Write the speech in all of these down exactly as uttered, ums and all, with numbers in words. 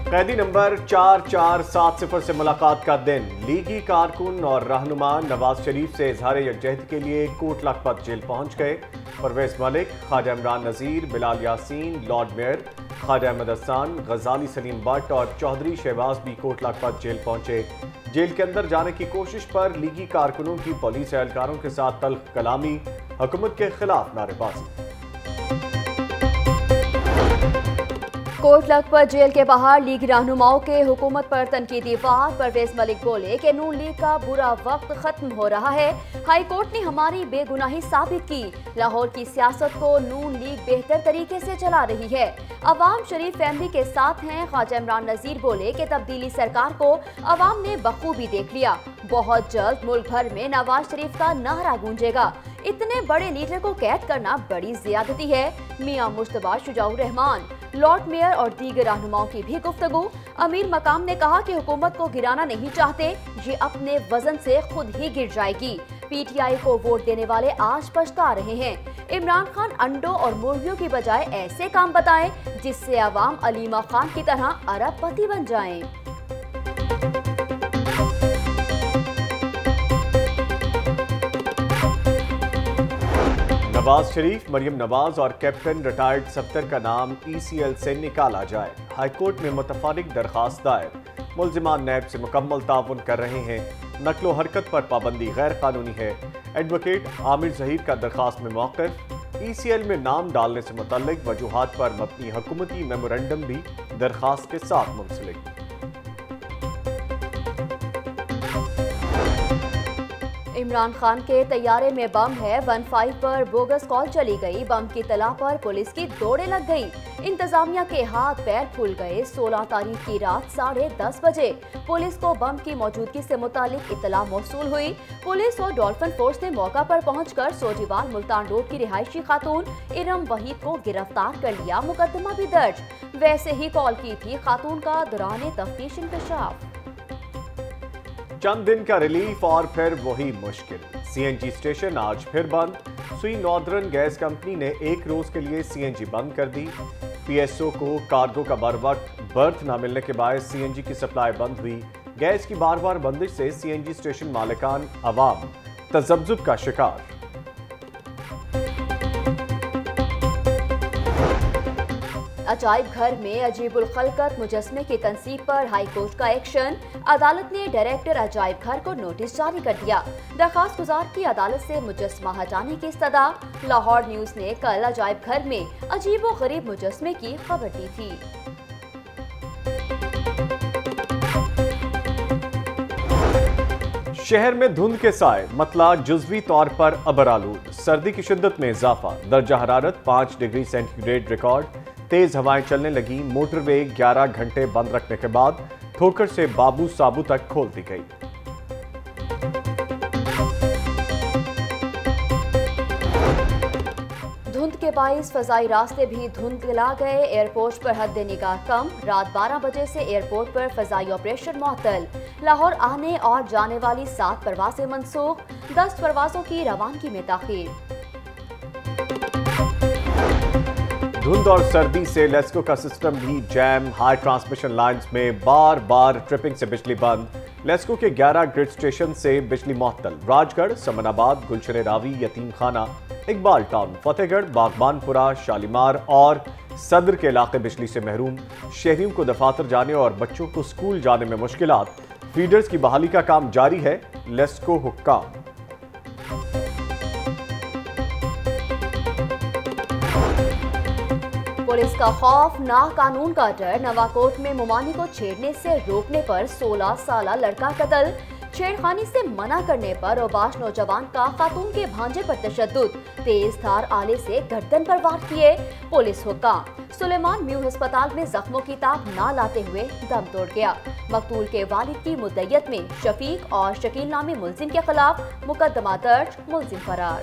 कैदी नंबर चार चार सात सिफर से मुलाकात का दिन। लीगी कारकुन और रहनुमा नवाज शरीफ से इजहार यकजहती के लिए कोट लखपत जेल पहुंच गए। परवेज मलिक, ख्वाजा इमरान नजीर, बिलाल यासीन, लॉर्ड मेयर, ख्वाजा अहमद हसन, गजाली सलीम भट्ट और चौधरी शहबाज भी कोट लखपत जेल पहुंचे। जेल के अंदर जाने की कोशिश पर लीगी कारकुनों की पुलिस एहलकारों के साथ तल्ख कलामी, हुकूमत के खिलाफ नारेबाजी। कोट लखपत जेल के बाहर लीग रहनुमाओं के हुकूमत पर तनकीदी वार। परवेज मलिक बोले कि नून लीग का बुरा वक्त खत्म हो रहा है। हाई कोर्ट ने हमारी बेगुनाही साबित की। लाहौर की सियासत को नून लीग बेहतर तरीके से चला रही है। अवाम शरीफ फैमिली के साथ हैं। ख्वाजा इमरान नजीर बोले कि तब्दीली सरकार को अवाम ने बखूबी देख लिया। बहुत जल्द मुल्क भर में नवाज शरीफ का नारा गूंजेगा। इतने बड़े लीडर को कैद करना बड़ी ज्यादती है। मियां मुश्तबा शुजाउर रहमान, लॉर्ड मेयर और दीगर रहनुमाओं की भी गुफ्तगू। अमीर मकाम ने कहा कि हुकूमत को गिराना नहीं चाहते, ये अपने वजन से खुद ही गिर जाएगी। पीटीआई को वोट देने वाले आज पछता रहे हैं। इमरान खान अंडों और मुर्गियों की बजाय ऐसे काम बताएं जिससे अवाम अलीमा खान की तरह अरबपति बन जाएं। नवाज शरीफ, मरियम नवाज और कैप्टन रिटायर्ड सत्तर का नाम ई सी एल से निकाला जाए। हाईकोर्ट में मुतफारिक दरखास्त दायर। मुल्जिमान नैब से मुकम्मल ताउन कर रहे हैं। नकलो हरकत पर पाबंदी गैर कानूनी है। एडवोकेट आमिर जहीर का दरखास्त में मौक़िफ़। ई सी एल में नाम डालने से मुतल्लिक वजूहात पर मबनी हुकूमती मेमोरेंडम भी दरखास्त के साथ मुंसलिक। इमरान खान के तैयारे में बम है। वन फाइव पर बोगस कॉल चली गई। बम की तला पर पुलिस की दौड़े लग गई। इंतजामिया के हाथ पैर फूल गए। सोलह तारीख की रात साढ़े दस बजे पुलिस को बम की मौजूदगी से मुतालिक इतला मौसूल हुई। पुलिस और डॉल्फिन फोर्स ने मौका पर पहुंचकर सोजीवाल मुल्तान रोड की रिहायशी खातून इरम वहीद को गिरफ्तार कर लिया। मुकदमा भी दर्ज। वैसे ही कॉल की थी खातून का दौरान तफ्तीश इंकशाफ। चंद दिन का रिलीफ और फिर वही मुश्किल। सी एन जी स्टेशन आज फिर बंद। सुई नॉर्दर्न गैस कंपनी ने एक रोज के लिए सी एन जी बंद कर दी। पी एस ओ को कार्गो का बर वक्त बर्थ न मिलने के बाद सी एन जी की सप्लाई बंद हुई। गैस की बार बार बंदिश से सी एन जी स्टेशन मालिकान अवाम तजब्जुब का शिकार। अजायब घर में अजीबुल खलकत मुजस्मे की तनसीब पर हाई कोर्ट का एक्शन। अदालत ने डायरेक्टर अजायब घर को नोटिस जारी कर दिया। दरखास्त गुजार की अदालत से मुजस्मा हटाने की इस्तदा। लाहौर न्यूज ने कल अजायब घर में अजीबो गरीब मुजस्मे की खबर दी थी। शहर में धुंध के साए, मतला जुज़वी तौर पर अबरालूद। सर्दी की शिद्दत में इजाफा। दर्जा हरारत पाँच डिग्री सेंटीग्रेड रिकॉर्ड। तेज हवाएं चलने लगी। मोटरवे ग्यारह घंटे बंद रखने के बाद ठोकर से बाबू साबू तक खोल दी गई। धुंध के बाइस फजाई रास्ते भी धुंधला गए। एयरपोर्ट पर हद निगाह कम। रात बारह बजे से एयरपोर्ट पर फजाई ऑपरेशन मुअत्तल। लाहौर आने और जाने वाली सात परवाजें मनसूख। दस परवाजों की रवानगी में ताखीर। धुंध और सर्दी से लेस्को का सिस्टम भी जैम। हाई ट्रांसमिशन लाइंस में बार बार ट्रिपिंग से बिजली बंद। लेस्को के ग्यारह ग्रिड स्टेशन से बिजली मुअत्तल। राजगढ़, समनाबाद, गुलशन रावी, यतीम खाना, इकबाल टाउन, फतेहगढ़, बागबानपुरा, शालीमार और सदर के इलाके बिजली से महरूम। शहरियों को दफातर जाने और बच्चों को स्कूल जाने में मुश्किलात। फीडर्स की बहाली का काम जारी है। लेस्को हुक्काम। पुलिस का खौफ, ना कानून का डर। नवाकोट में मुमानी को छेड़ने से रोकने पर सोलह साला लड़का कत्ल। छेड़खानी से मना करने पर ओबाश नौजवान का खातून के भांजे पर तशद्दुद। तेज धार आले से गर्दन पर वार किए। पुलिस हुक्काम। सुलेमान म्यू अस्पताल में जख्मों की ताब ना लाते हुए दम तोड़ गया। मकतूल के वालिद की मुद्दयत में शफीक और शकील नामी मुलजिम के खिलाफ मुकदमा दर्ज। मुलजिम फरार।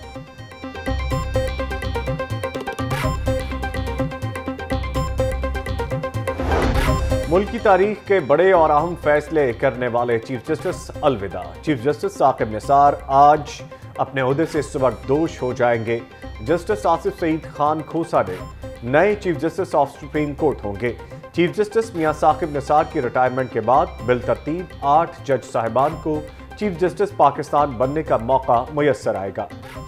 मुल्क की तारीख के बड़े और अहम फैसले करने वाले चीफ जस्टिस अलविदा। चीफ जस्टिस साकिब निसार आज अपने ओहदे से सुबकदोश हो जाएंगे। जस्टिस आसिफ सईद खान खोसा ने नए chief justice of supreme court होंगे। चीफ जस्टिस मियां साकिब निसार की रिटायरमेंट के बाद बिलतरतीब आठ जज साहिबान को चीफ जस्टिस पाकिस्तान बनने का मौका मुयस्सर आएगा।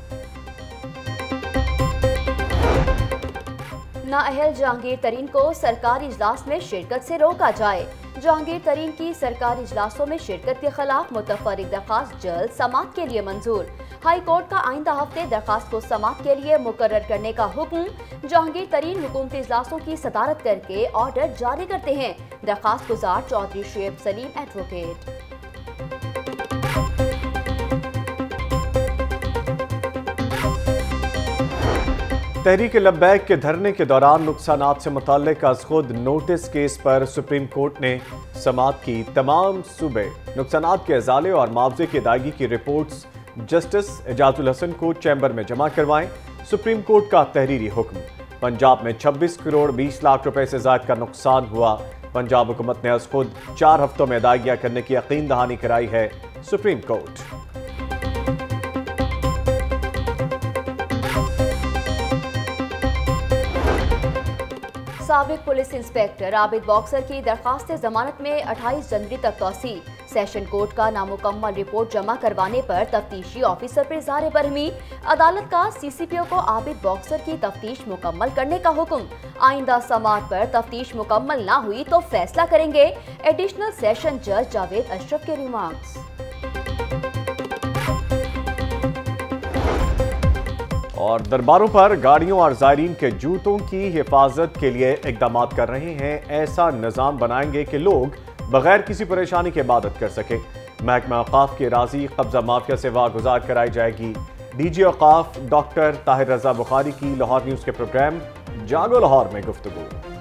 नाअहल जहांगीर तरीन को सरकारी इजलास में शिरकत से रोका जाए। जहांगीर तरीन की सरकारी इजलासों में शिरकत के खिलाफ मुतफर्रिक दरखास्त जल्द समाअत के लिए मंजूर। हाई कोर्ट का आइंदा हफ्ते दरखास्त को समाअत के लिए मुकर्रर करने का हुक्म। जहांगीर तरीन हुकूमती इजलासों की सदारत करके ऑर्डर जारी करते हैं। दरखास्त गुजार चौधरी शेब सलीम एडवोकेट। तहरीक लब्बैक के धरने के दौरान नुकसानात से मुताल्लिक अज़ खुद नोटिस केस पर सुप्रीम कोर्ट ने समाअत की। तमाम सूबे नुकसानात के अजाले और मुआवजे की अदायगी की रिपोर्ट्स जस्टिस एजाजुल हसन को चैम्बर में जमा करवाएं। सुप्रीम कोर्ट का तहरीरी हुक्म। पंजाब में छब्बीस करोड़ बीस लाख रुपए से ज्यादा का नुकसान हुआ। पंजाब हुकूमत ने अज़ खुद चार हफ्तों में अदायगियां करने की यकीन दहानी कराई है सुप्रीम कोर्ट। साबिक पुलिस इंस्पेक्टर आबिद बॉक्सर की दरखास्त जमानत में अट्ठाईस जनवरी तक तौसी। सेशन कोर्ट का नामुकम्मल रिपोर्ट जमा करवाने पर तफ्तीशी ऑफिसर पर इज़हार बरहमी। अदालत का सी सी पी ओ को आबिद बॉक्सर की तफ्तीश मुकम्मल करने का हुक्म। आइंदा समाअत पर तफ्तीश मुकम्मल ना हुई तो फैसला करेंगे। एडिशनल सेशन जज जावेद अशरफ के रिमार्क्स। और दरबारों पर गाड़ियों और ज़ायरीन के जूतों की हिफाजत के लिए इकदाम कर रहे हैं। ऐसा निज़ाम बनाएंगे कि लोग बगैर किसी परेशानी के इबादत कर सकें। महकमा औकाफ के राजी कब्जा माफिया से वागुजार कराई जाएगी। डी जी औकाफ डॉक्टर ताहिर रजा बुखारी की लाहौर न्यूज़ के प्रोग्राम जागो लाहौर में गुफ्तगू।